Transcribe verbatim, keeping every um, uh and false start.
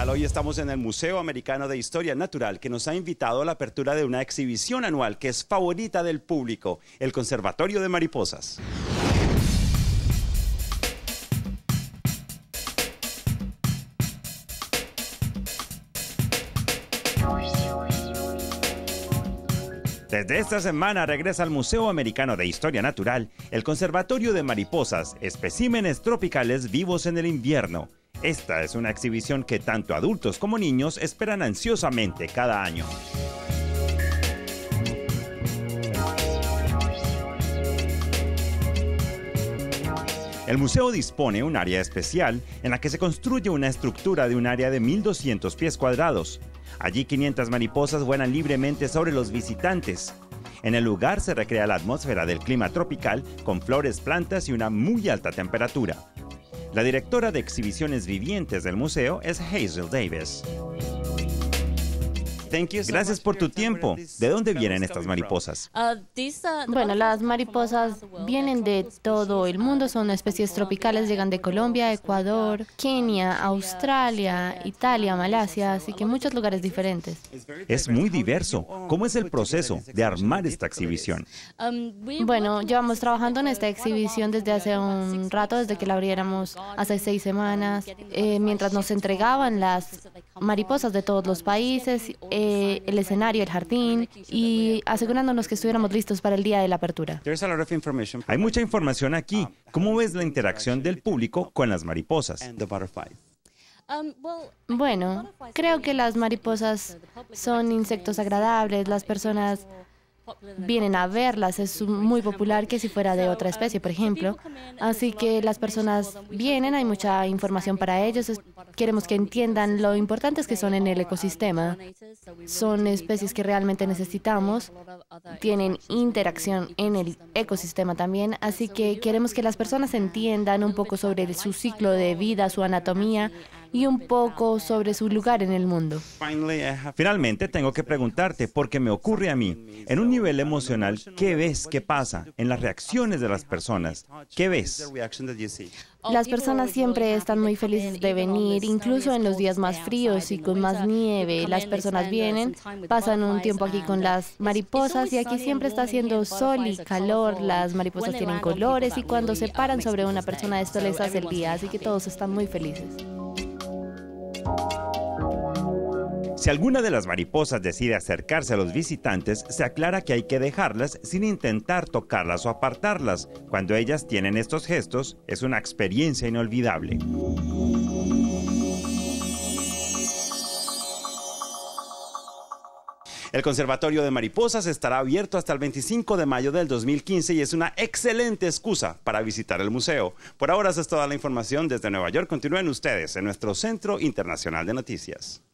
tal? Hoy estamos en el Museo Americano de Historia Natural, que nos ha invitado a la apertura de una exhibición anual que es favorita del público, el Conservatorio de Mariposas. Desde esta semana regresa al Museo Americano de Historia Natural el Conservatorio de Mariposas, especímenes tropicales vivos en el invierno. Esta es una exhibición que tanto adultos como niños esperan ansiosamente cada año. El museo dispone de un área especial en la que se construye una estructura de un área de mil doscientos pies cuadrados. Allí quinientas mariposas vuelan libremente sobre los visitantes. En el lugar se recrea la atmósfera del clima tropical con flores, plantas y una muy alta temperatura. La directora de exhibiciones vivientes del museo es Hazel Davis. Gracias por tu tiempo. ¿De dónde vienen estas mariposas? Bueno, las mariposas vienen de todo el mundo, son especies tropicales, llegan de Colombia, Ecuador, Kenia, Australia, Italia, Malasia, así que muchos lugares diferentes. Es muy diverso. ¿Cómo es el proceso de armar esta exhibición? Bueno, llevamos trabajando en esta exhibición desde hace un rato, desde que la abriéramos hace seis semanas, eh, mientras nos entregaban las mariposas de todos los países, eh, el escenario, el jardín, y asegurándonos que estuviéramos listos para el día de la apertura. Hay mucha información aquí. ¿Cómo ves la interacción del público con las mariposas? Bueno, creo que las mariposas son insectos agradables, las personas vienen a verlas, es muy popular que si fuera de otra especie, por ejemplo. Así que las personas vienen, hay mucha información para ellos, es, queremos que entiendan lo importantes que son en el ecosistema. Son especies que realmente necesitamos, tienen interacción en el ecosistema también, así que queremos que las personas entiendan un poco sobre su ciclo de vida, su anatomía y un poco sobre su lugar en el mundo. Finalmente tengo que preguntarte, porque me ocurre a mí, en un nivel emocional, ¿qué ves? ¿Qué pasa? En las reacciones de las personas, ¿qué ves? Las personas siempre están muy felices de venir, incluso en los días más fríos y con más nieve. Las personas vienen, pasan un tiempo aquí con las mariposas y aquí siempre está haciendo sol y calor. Las mariposas tienen colores y cuando se paran sobre una persona esto les hace el día, así que todos están muy felices. Si alguna de las mariposas decide acercarse a los visitantes, se aclara que hay que dejarlas sin intentar tocarlas o apartarlas. Cuando ellas tienen estos gestos, es una experiencia inolvidable. El Conservatorio de Mariposas estará abierto hasta el veinticinco de mayo del dos mil quince y es una excelente excusa para visitar el museo. Por ahora esa es toda la información desde Nueva York. Continúen ustedes en nuestro Centro Internacional de Noticias.